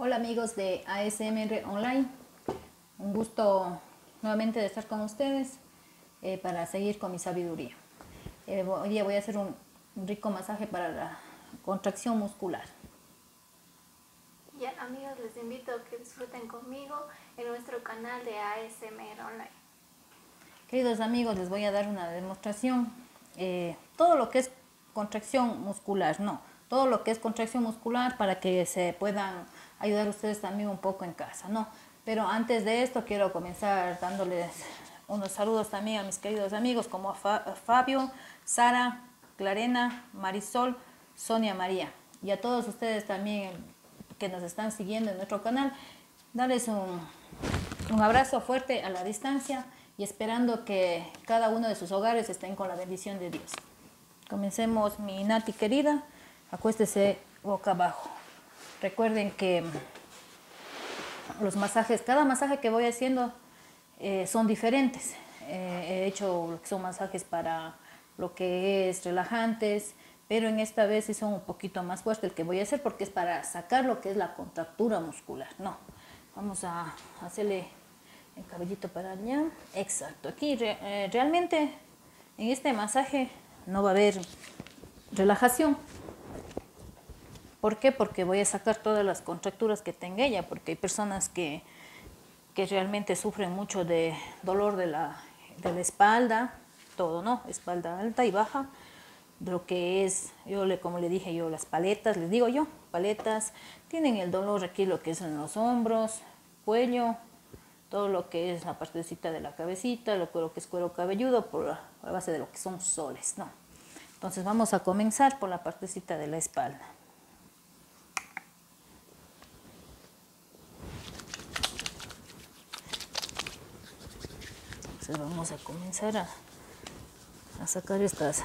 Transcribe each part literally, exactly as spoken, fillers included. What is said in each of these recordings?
Hola amigos de A S M R Online, un gusto nuevamente de estar con ustedes eh, para seguir con mi sabiduría. Eh, hoy día voy a hacer un, un rico masaje para la contracción muscular. Ya amigos, les invito a que disfruten conmigo en nuestro canal de A S M R Online. Queridos amigos, les voy a dar una demostración. Eh, todo lo que es contracción muscular, no, todo lo que es contracción muscular para que se puedan ayudar ustedes también un poco en casa, ¿no? Pero antes de esto quiero comenzar dándoles unos saludos también a mis queridos amigos como a Fabio, Sara, Clarena, Marisol, Sonia María y a todos ustedes también que nos están siguiendo en nuestro canal. Darles un, un abrazo fuerte a la distancia y esperando que cada uno de sus hogares estén con la bendición de Dios. Comencemos, mi Nati querida, acuéstese boca abajo. Recuerden que los masajes, cada masaje que voy haciendo eh, son diferentes. Eh, he hecho lo que son masajes para lo que es relajantes, pero en esta vez sí son un poquito más fuertes el que voy a hacer porque es para sacar lo que es la contractura muscular. No, vamos a hacerle el cabellito para allá. Exacto, aquí re, eh, realmente en este masaje no va a haber relajación. ¿Por qué? Porque voy a sacar todas las contracturas que tenga ella, porque hay personas que, que realmente sufren mucho de dolor de la, de la espalda, todo, ¿no? Espalda alta y baja, de lo que es, yo le, como le dije yo, las paletas, les digo yo, paletas, tienen el dolor aquí, lo que es en los hombros, cuello, todo lo que es la partecita de la cabecita, lo que es cuero cabelludo, por la, por la base de lo que son soles, ¿no? Entonces vamos a comenzar por la partecita de la espalda. Entonces vamos a comenzar a, a sacar estas,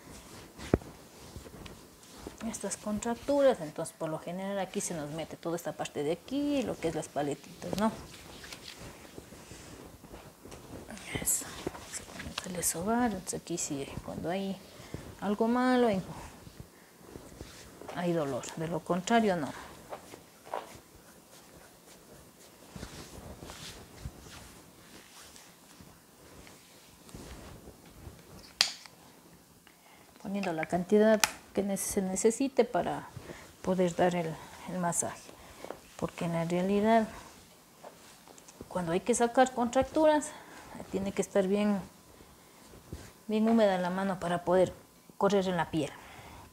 estas contracturas. Entonces por lo general aquí se nos mete toda esta parte de aquí, lo que es las paletitas, ¿no? Eso. Vamos a comenzar a sobar. Entonces aquí sí, cuando hay algo malo, hay, hay dolor. De lo contrario, no. Poniendo la cantidad que se necesite para poder dar el, el masaje, porque en la realidad cuando hay que sacar contracturas tiene que estar bien, bien húmeda la mano para poder correr en la piel.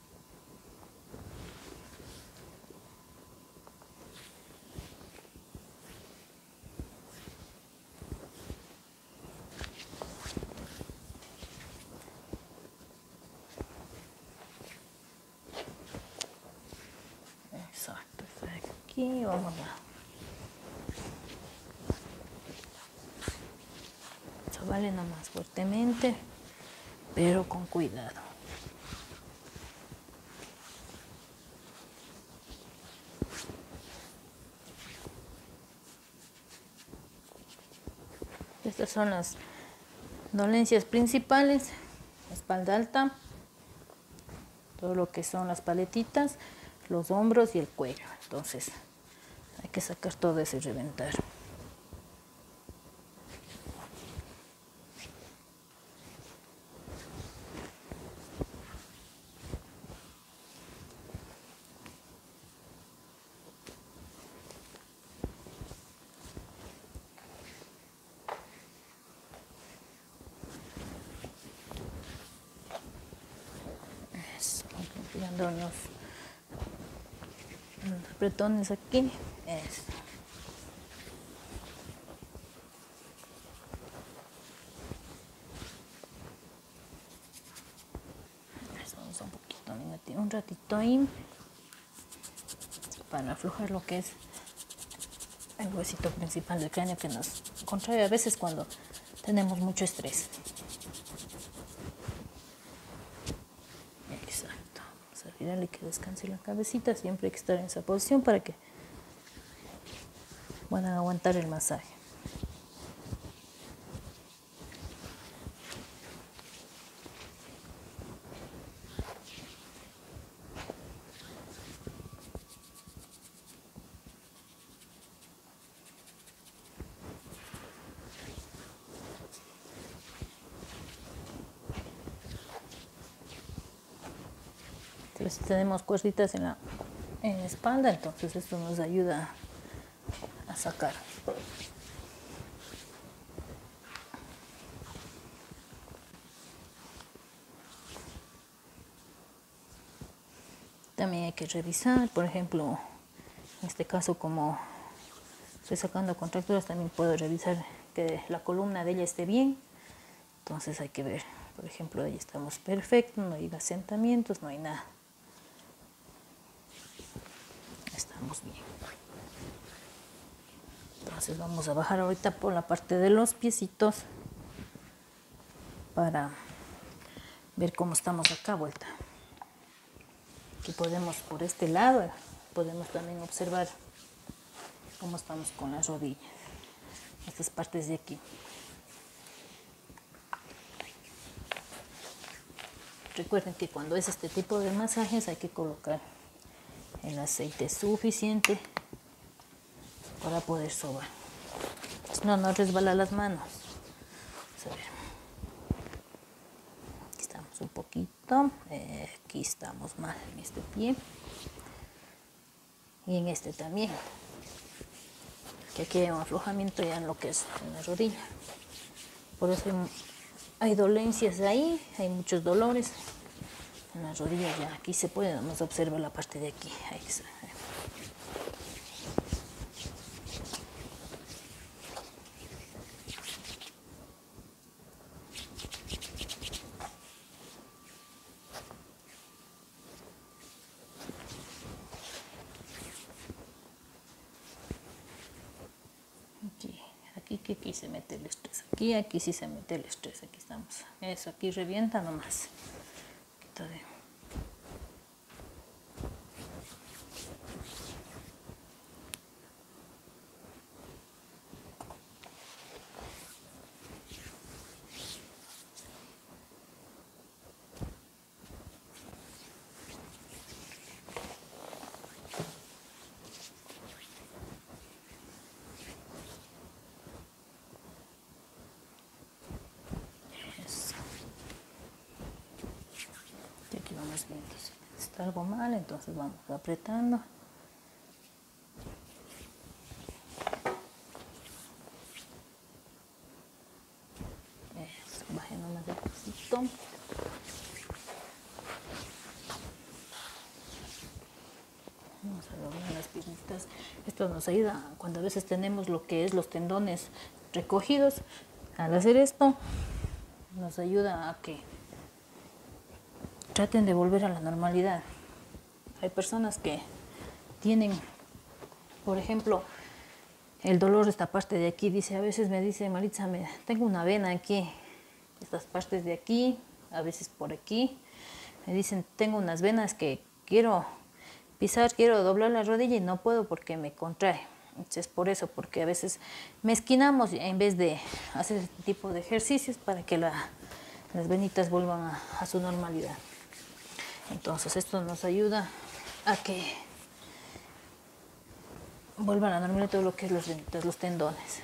Exacto, aquí vamos a sobarle nomás fuertemente, pero con cuidado. Estas son las dolencias principales: espalda alta, todo lo que son las paletitas, los hombros y el cuello. Entonces hay que sacar todo ese reventar. Eso, limpiando los, los apretones aquí. Eso. Vamos un poquito, un ratito ahí para aflojar lo que es el huesito principal del cráneo que nos contrae a veces cuando tenemos mucho estrés. Exacto. Vamos a ayudarle que descanse la cabecita. Siempre hay que estar en esa posición para que puedan aguantar el masaje. veces tenemos cuerditas en la, en la espalda, entonces esto nos ayuda a sacar. También hay que revisar, por ejemplo, en este caso como estoy sacando contracturas, también puedo revisar que la columna de ella esté bien. Entonces hay que ver, por ejemplo, ahí estamos perfectos, no hay asentamientos, no hay nada. Estamos bien. Entonces vamos a bajar ahorita por la parte de los piecitos para ver cómo estamos acá vuelta. Aquí podemos, por este lado, podemos también observar cómo estamos con las rodillas. Estas partes de aquí. Recuerden que cuando es este tipo de masajes hay que colocar el aceite suficiente para poder sobar. Si no, no resbala las manos. Vamos a ver. Aquí estamos un poquito. Eh, aquí estamos mal en este pie. Y en este también. Que aquí hay un aflojamiento ya en lo que es en la rodilla. Por eso hay, hay dolencias ahí, hay muchos dolores en las rodillas. Ya aquí se puede, vamos a observar la parte de aquí. Ahí está. Aquí, aquí, aquí, aquí se mete el estrés. Aquí, aquí sí se mete el estrés. Aquí estamos. Eso, aquí revienta nomás. Aquí todavía. Aquí vamos viendo si está algo mal, entonces vamos apretando. Eso, baje nomás de poquito. Vamos a doblar las piernitas. Esto nos ayuda cuando a veces tenemos lo que es los tendones recogidos. Al hacer esto, nos ayuda a que traten de volver a la normalidad. Hay personas que tienen, por ejemplo, el dolor de esta parte de aquí. Dice, a veces me dice, Maritza, me, tengo una vena aquí, estas partes de aquí, a veces por aquí. Me dicen, tengo unas venas que quiero pisar, quiero doblar la rodilla y no puedo porque me contrae. Entonces, por eso, porque a veces mezquinamos en vez de hacer este tipo de ejercicios para que la, las venitas vuelvan a, a su normalidad. Entonces esto nos ayuda a que vuelvan a la normalidad todo lo que es los venitas, los tendones.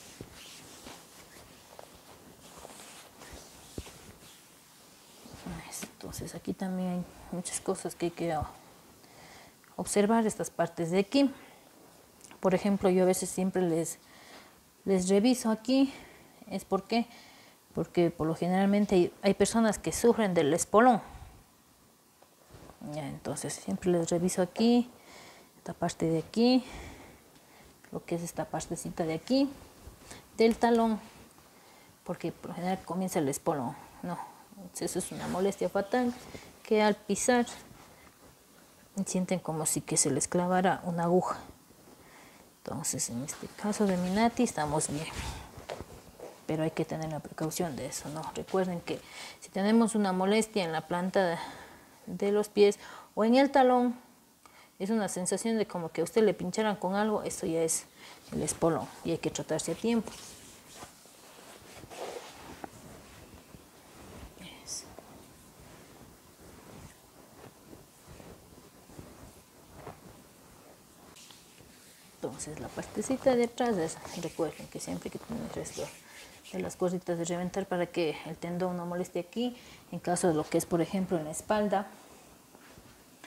Entonces aquí también hay muchas cosas que hay que observar, estas partes de aquí. Por ejemplo, yo a veces siempre les, les reviso aquí. ¿Es por qué? Porque por lo generalmente hay, hay personas que sufren del espolón. Ya, entonces siempre les reviso aquí, esta parte de aquí, lo que es esta partecita de aquí, del talón, porque por lo general comienza el espolón. No, entonces eso es una molestia fatal, que al pisar sienten como si que se les clavara una aguja. Entonces en este caso de mi Nati estamos bien, pero hay que tener la precaución de eso, ¿no? Recuerden que si tenemos una molestia en la planta de, de los pies o en el talón, es una sensación de como que a usted le pincharan con algo, esto ya es el espolón y hay que tratarse a tiempo. Eso. Entonces la partecita de atrás es, recuerden que siempre hay que tener esto de las cositas de reventar para que el tendón no moleste aquí. En caso de lo que es, por ejemplo, en la espalda,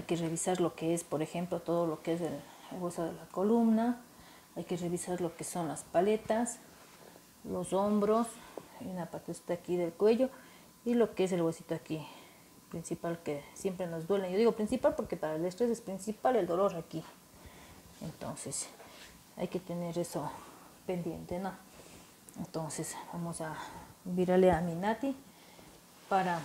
que revisar lo que es, por ejemplo, todo lo que es el, el hueso de la columna. Hay que revisar lo que son las paletas, los hombros, y una parte está aquí del cuello, y lo que es el huesito aquí principal, que siempre nos duele. Yo digo principal porque para el estrés es principal el dolor aquí. Entonces hay que tener eso pendiente, ¿no? Entonces vamos a virarle a Minati para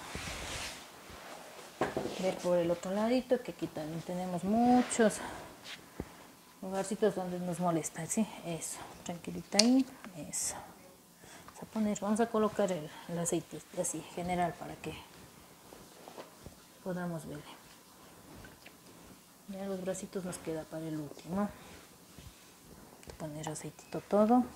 ver por el otro ladito, que aquí también tenemos muchos lugarcitos donde nos molesta, ¿sí? Eso, tranquilita ahí, eso. Vamos a poner, vamos a colocar el, el aceite así, general, para que podamos ver. Ya los bracitos nos queda para el último. Vamos a poner aceitito todo.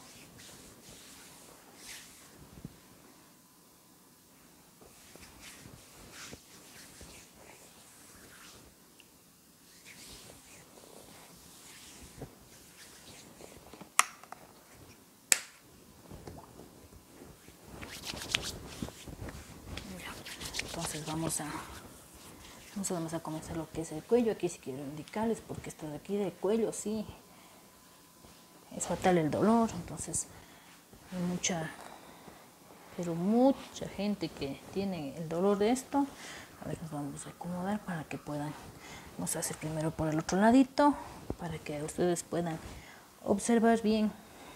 Entonces vamos a, vamos a, vamos a comenzar lo que es el cuello. Aquí sí quiero indicarles, porque esto de aquí del cuello sí es fatal el dolor. Entonces hay mucha, pero mucha gente que tiene el dolor de esto. A ver, nos vamos a acomodar para que puedan, vamos a hacer primero por el otro ladito, para que ustedes puedan observar bien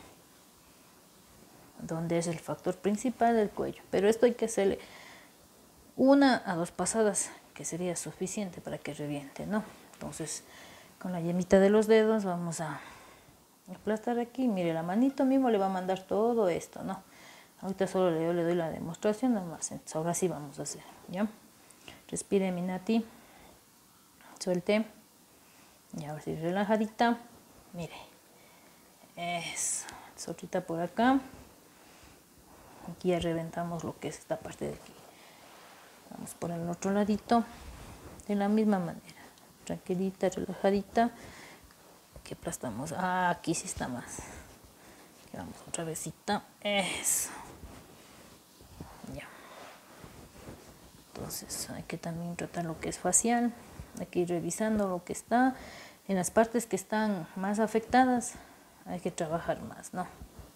dónde es el factor principal del cuello. Pero esto hay que hacerle una a dos pasadas, que sería suficiente para que reviente, ¿no? Entonces, con la yemita de los dedos vamos a aplastar aquí. Mire, la manito mismo le va a mandar todo esto, ¿no? Ahorita solo le, yo le doy la demostración nomás. Entonces, ahora sí vamos a hacer, ¿ya? Respire, Minati. Suelte. Y ahora sí, relajadita. Mire. Eso. Solita por acá. Aquí ya reventamos lo que es esta parte de aquí. Vamos por el otro ladito, de la misma manera, tranquilita, relajadita, que aplastamos. Ah, aquí sí está más. Aquí vamos otra vezita, eso. Ya. Entonces hay que también tratar lo que es facial, hay que ir revisando lo que está. En las partes que están más afectadas hay que trabajar más, ¿no?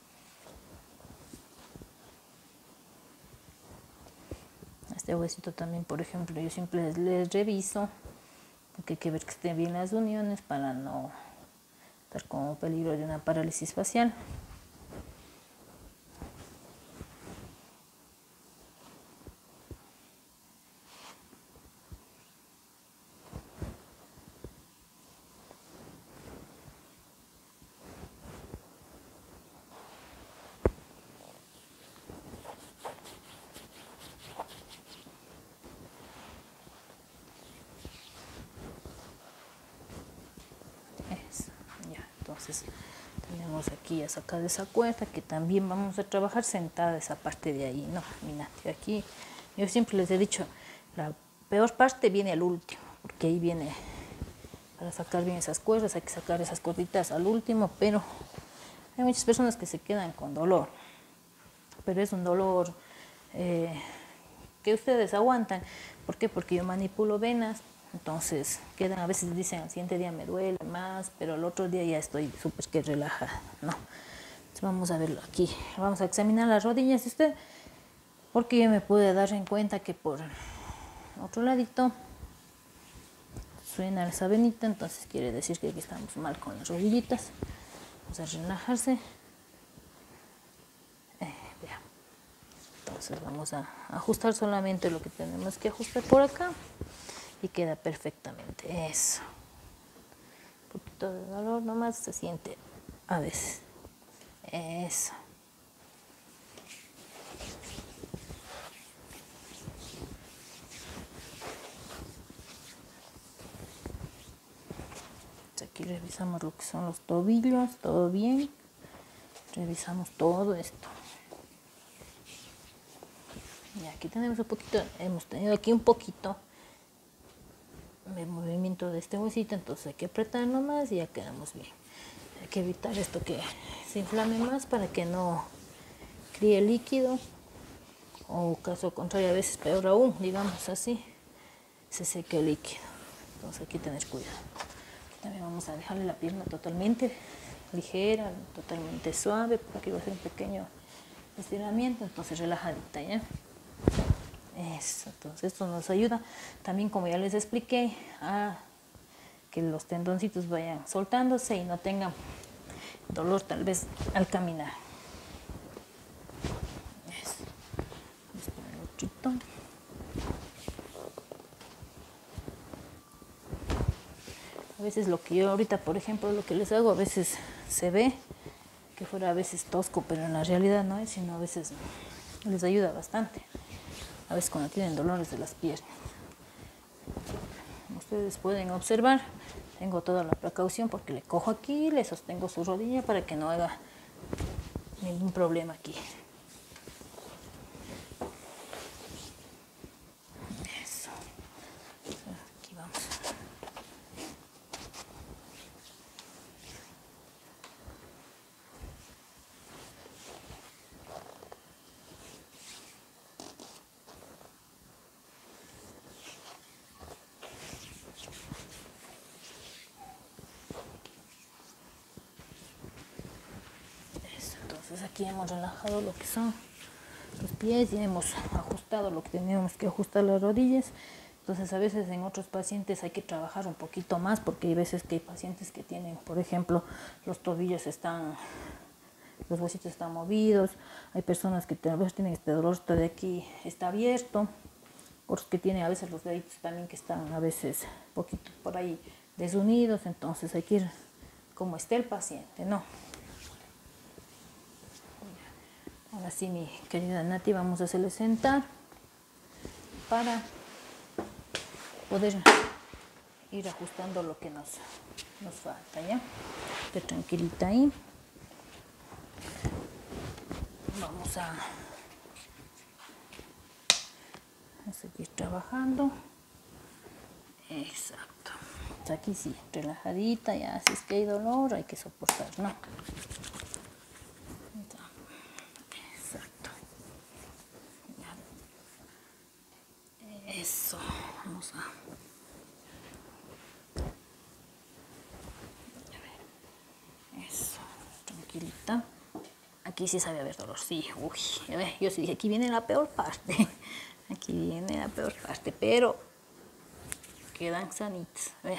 Este huesito también, por ejemplo, yo siempre les, les reviso, porque hay que ver que estén bien las uniones para no estar con peligro de una parálisis facial. Entonces tenemos aquí a sacar esa cuerda, que también vamos a trabajar sentada esa parte de ahí, no, mira, aquí yo siempre les he dicho, la peor parte viene al último, porque ahí viene, para sacar bien esas cuerdas hay que sacar esas corditas al último, pero hay muchas personas que se quedan con dolor, pero es un dolor eh, que ustedes aguantan. ¿Por qué? Porque yo manipulo venas. Entonces, quedan, a veces dicen, al siguiente día me duele más, pero al otro día ya estoy súper que relajada, ¿no? Entonces, vamos a verlo aquí. Vamos a examinar las rodillas de usted, porque yo me pude dar en cuenta que por otro ladito suena esa venita, entonces quiere decir que aquí estamos mal con las rodillitas. Vamos a relajarse. Eh, vea. Entonces, vamos a ajustar solamente lo que tenemos que ajustar por acá. Y queda perfectamente, eso. Un poquito de dolor nomás se siente a veces, eso. Aquí revisamos lo que son los tobillos, todo bien. Revisamos todo esto. Y aquí tenemos un poquito, hemos tenido aquí un poquito el movimiento de este huesito, entonces hay que apretar nomás y ya quedamos bien. Hay que evitar esto que se inflame más para que no críe líquido, o caso contrario, a veces peor aún, digamos así, se seque el líquido. Entonces hay que tener cuidado. También vamos a dejarle la pierna totalmente ligera, totalmente suave, porque va a ser un pequeño estiramiento, entonces relajadita, ¿ya? Eso, entonces esto nos ayuda también, como ya les expliqué, a que los tendoncitos vayan soltándose y no tengan dolor tal vez al caminar. Eso. Vamos por el otrito. A veces lo que yo ahorita, por ejemplo, lo que les hago, a veces se ve que fuera a veces tosco, pero en la realidad no es, sino a veces les ayuda bastante. A veces cuando tienen dolores de las piernas. Como ustedes pueden observar, tengo toda la precaución porque le cojo aquí, le sostengo su rodilla para que no haga ningún problema aquí. Eso. Aquí vamos. Entonces aquí hemos relajado lo que son los pies y hemos ajustado lo que teníamos que ajustar las rodillas. Entonces a veces en otros pacientes hay que trabajar un poquito más porque hay veces que hay pacientes que tienen, por ejemplo, los tobillos están, los huesitos están movidos. Hay personas que tal vez tienen este dolor, esto de aquí está abierto. Otros que tienen a veces los deditos también que están a veces un poquito por ahí desunidos. Entonces hay que ir como esté el paciente, ¿no? Ahora sí, mi querida Nati, vamos a hacerle sentar para poder ir ajustando lo que nos, nos falta, ¿ya? Esté tranquilita ahí. Vamos a, a seguir trabajando. Exacto. Aquí sí, relajadita, ya si es que hay dolor hay que soportar, ¿no? Eso, vamos a, a ver, eso, tranquilita. Aquí sí sabe haber dolor, sí, uy, a ver, yo sí dije, aquí viene la peor parte, aquí viene la peor parte, pero quedan sanitos, vea.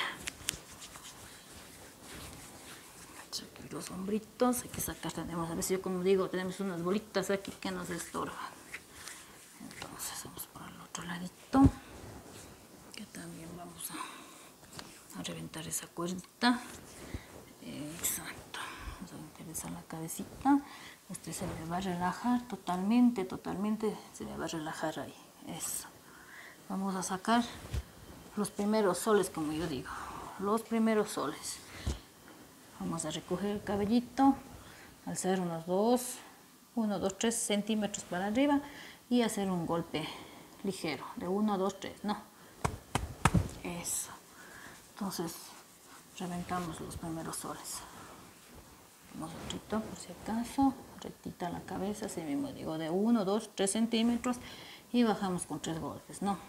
Aquí los hombritos, hay que sacar, tenemos, a veces yo como digo, tenemos unas bolitas aquí que nos estorban. Entonces vamos por el otro ladito, que también vamos a, a reventar esa cuerdita. Exacto, vamos a interesar la cabecita. Este se me va a relajar totalmente, totalmente se me va a relajar ahí. Eso. Vamos a sacar los primeros soles, como yo digo, los primeros soles. Vamos a recoger el cabellito, alzar unos dos, uno, dos, tres centímetros para arriba y hacer un golpe ligero, de uno, dos, tres, no. Eso. Entonces, reventamos los primeros soles. Vamos otrito por si acaso, rectita la cabeza, así mismo digo, de uno, dos, tres centímetros y bajamos con tres golpes, ¿no?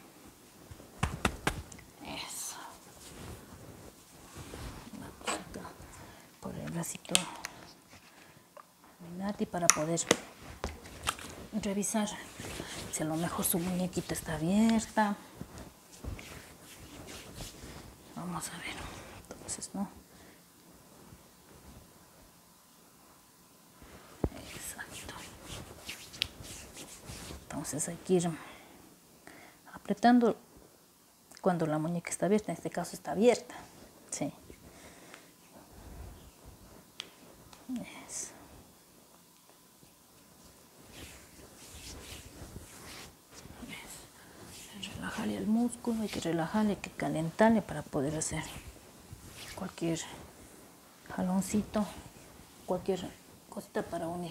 Eso. Vamos acá por el bracito de Nati para poder revisar si a lo mejor su muñequita está abierta. Vamos a ver, entonces, ¿no? Exacto. Entonces hay que ir apretando cuando la muñeca está abierta, en este caso está abierta, sí. Eso. Eso. Relajarle el músculo, hay que relajarle, hay que calentarle para poder hacer cualquier jaloncito, cualquier cosita para unir.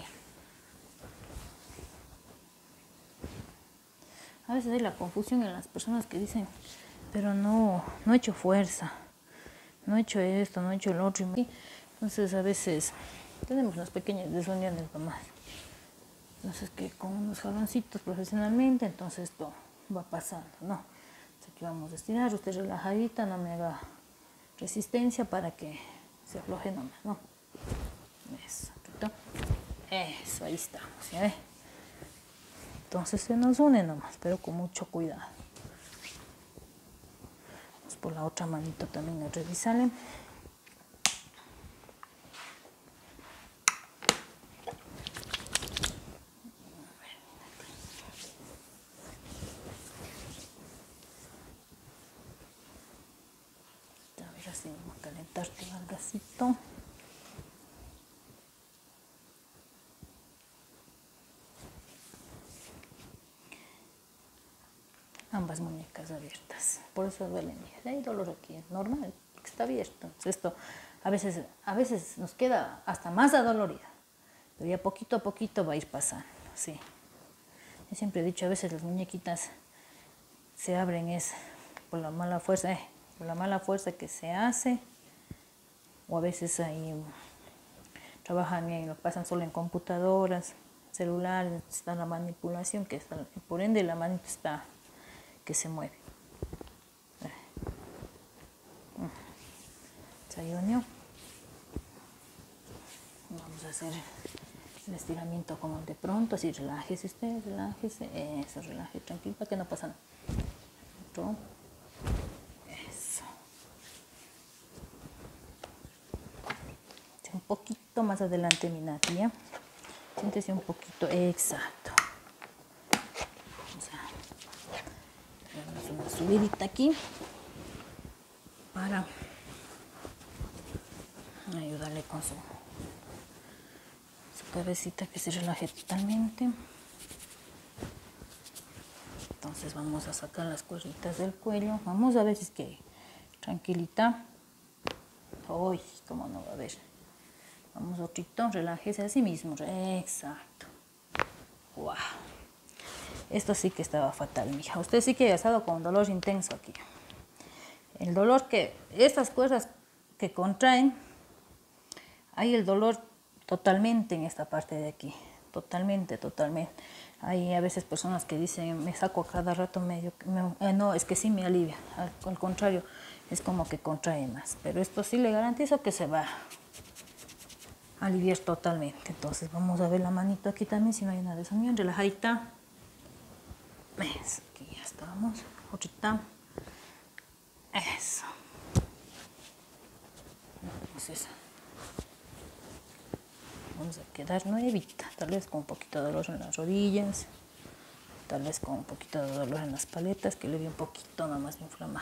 A veces hay la confusión en las personas que dicen, pero no, no he hecho fuerza, no he hecho esto, no he hecho el otro. Entonces a veces tenemos unas pequeñas desuniones nomás. Entonces que con unos jaloncitos profesionalmente, entonces esto va pasando, ¿no? Entonces, hay Aquí vamos a estirar, usted relajadita, no me haga resistencia para que se afloje nomás, ¿no? Eso, eso, ahí estamos, ¿ya ve? Entonces se nos une nomás, pero con mucho cuidado. Vamos por la otra manito también a revisarle. A ver, así vamos a calentarte el bracito. Ambas muñecas abiertas, por eso duele. Hay dolor aquí, es normal, porque está abierto. Entonces esto a veces, a veces nos queda hasta más adolorida, pero ya poquito a poquito va a ir pasando, sí. Yo siempre he dicho, a veces las muñequitas se abren es por la mala fuerza, eh, por la mala fuerza que se hace, o a veces ahí trabajan y lo pasan solo en computadoras, celulares, está la manipulación, que está, por ende la manita está que se mueve. Se unió. Vamos a hacer el estiramiento como de pronto, así relájese usted, relájese, eso, relájese tranquilo, para que no pasa nada. Otro. Eso. Un poquito más adelante mi Nadia. Siéntese un poquito, exacto. Vamos a darnos una subidita aquí para ayudarle con su, su cabecita que se relaje totalmente. Entonces vamos a sacar las cuerditas del cuello. Vamos a ver si es que tranquilita. Uy, cómo no va a ver. Vamos otro, relájese a sí mismo. Exacto. Wow. Esto sí que estaba fatal, mija. Usted sí que ha estado con dolor intenso aquí. El dolor que, estas cuerdas que contraen, hay el dolor totalmente en esta parte de aquí. Totalmente, totalmente. Hay a veces personas que dicen, me saco a cada rato medio. Me, eh, no, es que sí me alivia. Al, al contrario, es como que contrae más. Pero esto sí le garantizo que se va a aliviar totalmente. Entonces vamos a ver la manito aquí también, si no hay una desunión. Relajadita. Eso, aquí ya estamos. Otrita. Eso. Entonces, vamos a quedar nuevita, tal vez con un poquito de dolor en las rodillas, tal vez con un poquito de dolor en las paletas, que le vi un poquito nada más inflamado.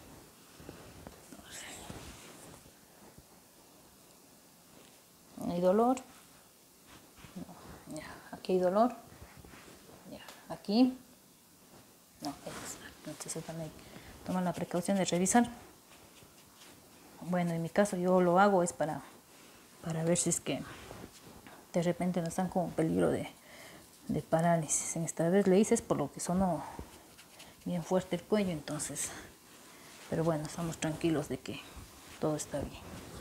¿Hay dolor? No. Ya. ¿Aquí hay dolor? Ya. ¿Aquí? No, exacto. Entonces también toman la precaución de revisar. Bueno, en mi caso yo lo hago es para, para ver si es que de repente no están con peligro de, de parálisis. En esta vez le hice es por lo que sonó bien fuerte el cuello, entonces. Pero bueno, estamos tranquilos de que todo está bien.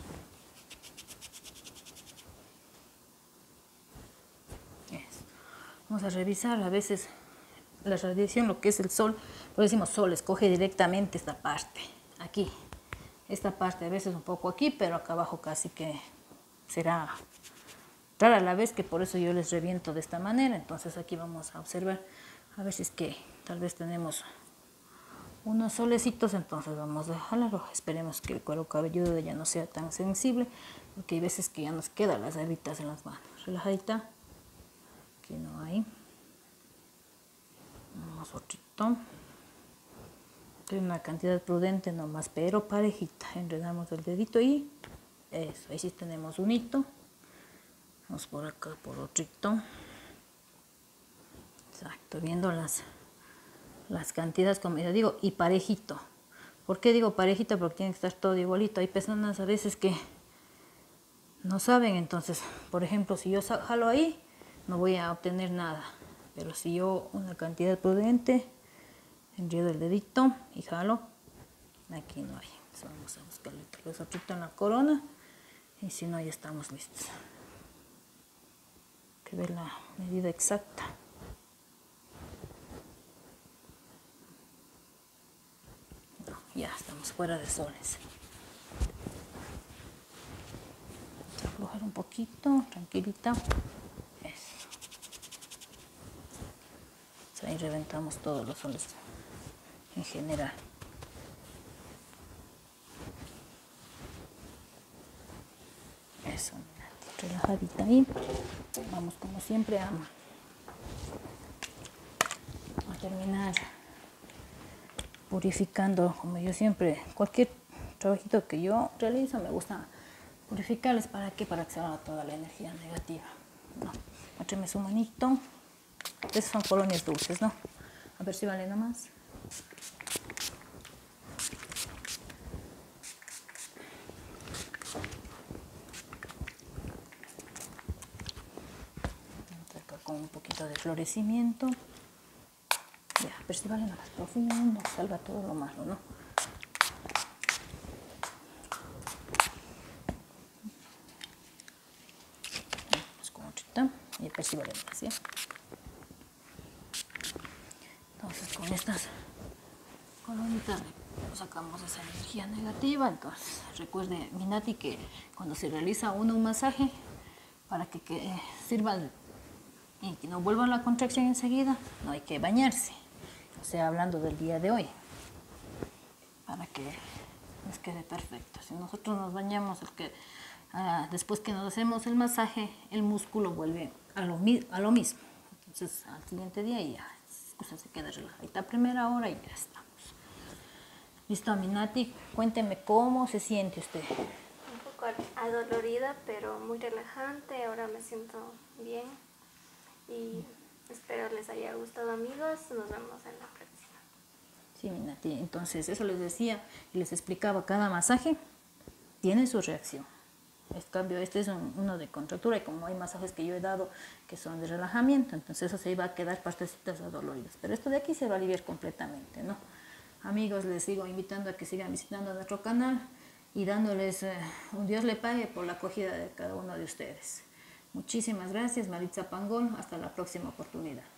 Eso. Vamos a revisar a veces la radiación, lo que es el sol. Por decimos sol, escoge directamente esta parte, aquí. Esta parte a veces un poco aquí, pero acá abajo casi que será rara la vez, que por eso yo les reviento de esta manera. Entonces aquí vamos a observar a ver si es que tal vez tenemos unos solecitos. Entonces vamos a jalarlo. Esperemos que el cuero cabelludo ya no sea tan sensible, porque hay veces que ya nos quedan las hebritas en las manos. Relajadita. Aquí no hay. Vamos otro. Una cantidad prudente nomás, pero parejita. Enredamos el dedito y eso, ahí sí tenemos un hito. Vamos por acá por otro. Exacto, viendo las, las cantidades, como yo digo, y parejito. ¿Por qué digo parejito? Porque tiene que estar todo igualito. Hay personas a veces que no saben, entonces, por ejemplo, si yo jalo ahí, no voy a obtener nada. Pero si yo una cantidad prudente, enredo el dedito y jalo, aquí no hay. Entonces vamos a buscarle tal vez otro en la corona, y si no, ya estamos listos. Hay que ver la medida exacta. Ya estamos fuera de soles. Vamos a aflojar un poquito, tranquilita. Eso. Ahí reventamos todos los soles en general. Eso, relajadita ahí. Vamos como siempre a, a terminar purificando, como yo siempre, cualquier trabajito que yo realizo me gusta purificarles. ¿Para qué? Para que se haga toda la energía negativa. No. Muéstrame su manito. Esas son colonias dulces, ¿no? A ver si vale nomás. Acá con un poquito de florecimiento. Ya, a ver si vale nomás profundo, salga todo lo malo, ¿no? Vamos con otrita y a ver si vale nomás, ¿ya? Entonces con estas colonitas sacamos esa energía negativa. Entonces recuerde, Minati, que cuando se realiza uno un masaje, para que, que sirva y que no vuelva la contracción enseguida, no hay que bañarse. O sea, hablando del día de hoy, para que nos quede perfecto. Si nosotros nos bañamos, el que, ah, después que nos hacemos el masaje, el músculo vuelve a lo, a lo mismo. Entonces al siguiente día ya usted se queda relajadita a primera hora y ya estamos. Listo, Minati, cuénteme cómo se siente usted. Un poco adolorida, pero muy relajante. Ahora me siento bien y espero les haya gustado, amigos. Nos vemos en la próxima. Sí, Minati, entonces eso les decía y les explicaba, cada masaje tiene su reacción. En cambio, este es un, uno de contractura, y como hay masajes que yo he dado que son de relajamiento, entonces eso se iba a quedar partecitas adoloridas. Pero esto de aquí se va a aliviar completamente, ¿no? Amigos, les sigo invitando a que sigan visitando nuestro canal y dándoles eh, un Dios le pague por la acogida de cada uno de ustedes. Muchísimas gracias, Maritza Pangol. Hasta la próxima oportunidad.